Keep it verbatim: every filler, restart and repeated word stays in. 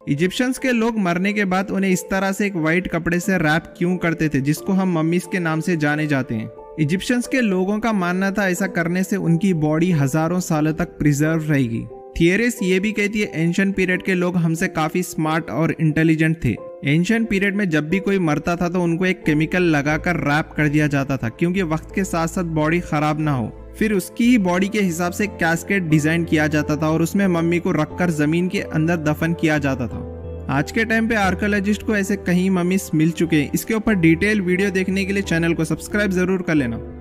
Egyptians के लोग मरने के बाद उन्हें इस तरह से एक वाइट कपड़े से रैप क्यों करते थे, जिसको हम मम्मीज के नाम से जाने जाते हैं। इजिप्शियंस के लोगों का मानना था ऐसा करने से उनकी बॉडी हजारों सालों तक प्रिजर्व रहेगी। थियरीज ये भी कहती है एंशिएंट पीरियड के लोग हमसे काफी स्मार्ट और इंटेलिजेंट थे। एंशिएंट पीरियड में जब भी कोई मरता था तो उनको एक केमिकल लगाकर रैप कर दिया जाता था, क्योंकि वक्त के साथ साथ बॉडी खराब ना हो। फिर उसकी ही बॉडी के हिसाब से कैस्केट डिजाइन किया जाता था और उसमें मम्मी को रखकर जमीन के अंदर दफन किया जाता था। आज के टाइम पे आर्कियोलॉजिस्ट को ऐसे कई मम्मीज मिल चुके हैं। इसके ऊपर डिटेल वीडियो देखने के लिए चैनल को सब्सक्राइब जरूर कर लेना।